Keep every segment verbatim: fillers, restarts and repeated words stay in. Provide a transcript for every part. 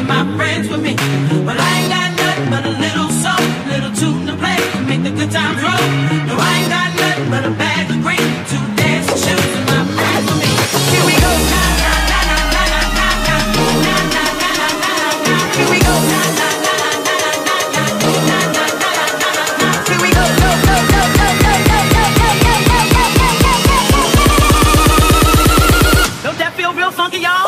and my friends with me. Well, I ain't got nothing but a little soul, little tune to play to make the good times roll. No, I ain't got nothing but a bag of green, two dancing shoes and my friends with me. Here we go. Na na na na na na na na na na na na na. Here we go. Na na na na na na na na na na na. Here we go. Go go go go go go go go go go. Don't that feel real funky, y'all?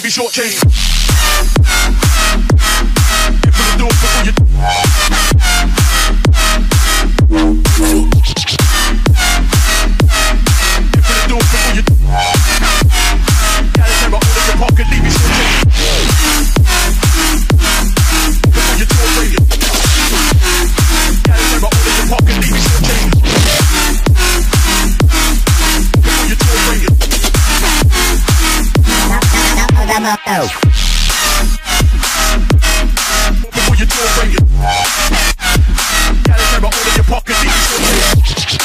me shortchanged. Get through the doors before you. Get through the doors before you. Gotta never order your pocket, leave me shortchanged. Before you talk radio. Gotta never order your pocket, leave me shortchanged. Before you talk radio. Before you talk radio. Gotta never order your pocket, leave me shortchanged.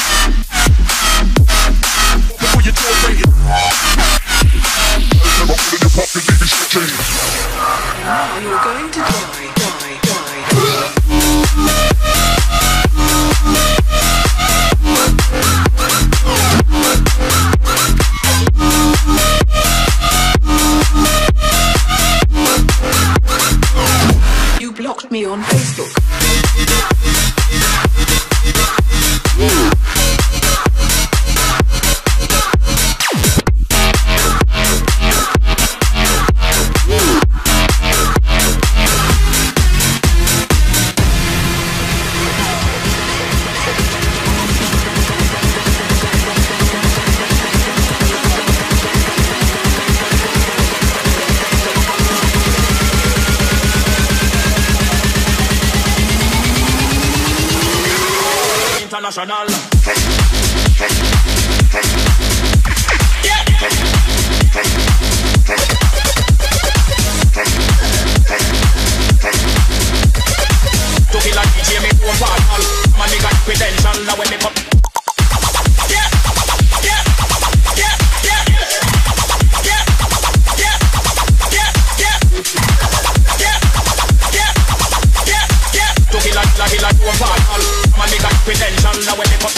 Before you talk radio. Gotta never order your pocket, leave me shortchanged. Now you're going to die, die, die. You blocked me on Facebook. International. Took it like D J, me go and ball. Man, me got credential now when me come. Yeah, yeah, yeah, yeah, yeah, yeah, yeah, yeah, yeah, yeah, yeah, yeah. Took it like, like, like go and ball. Man, me got credential now when me come.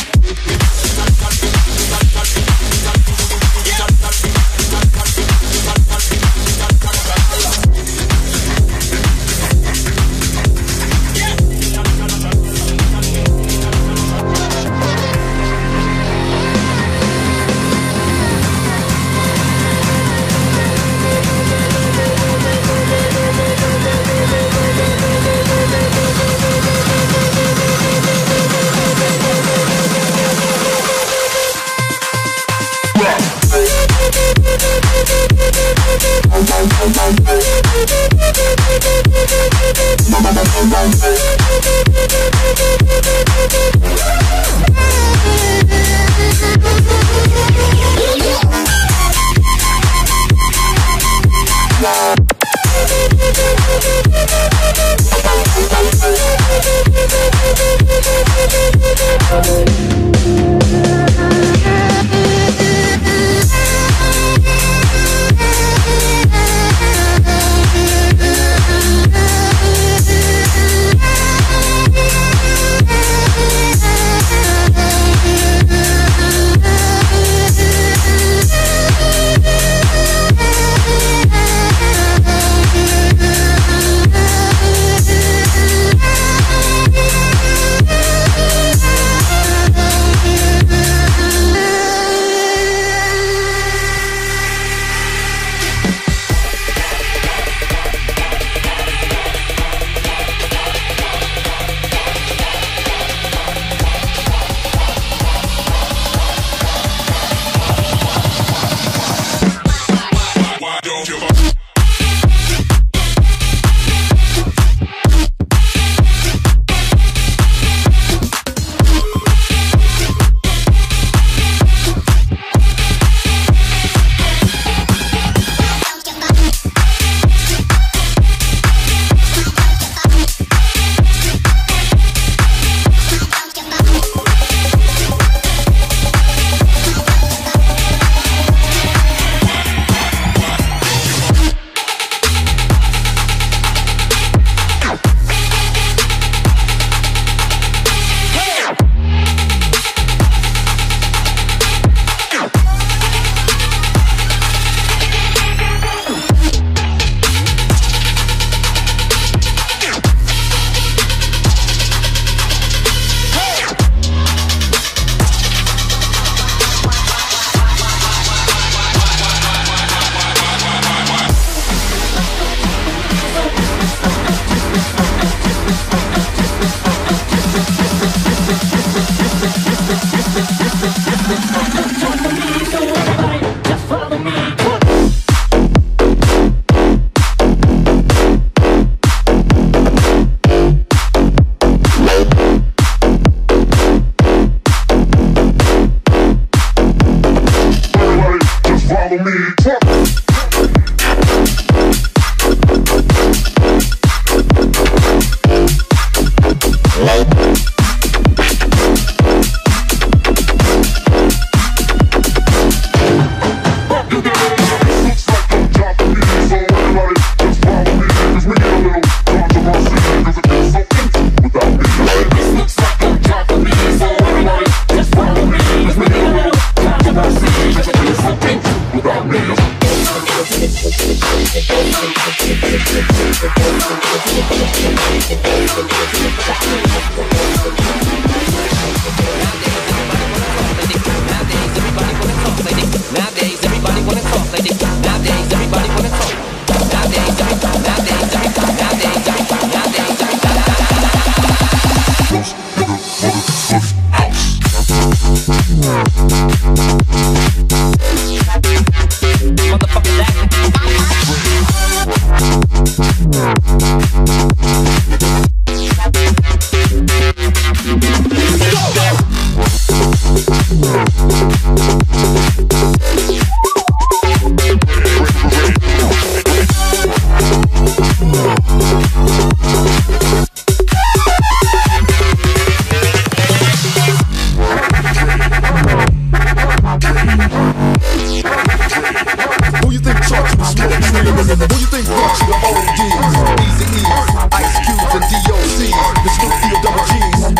follow me.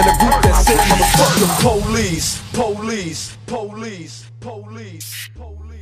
Police, police, police, police, police.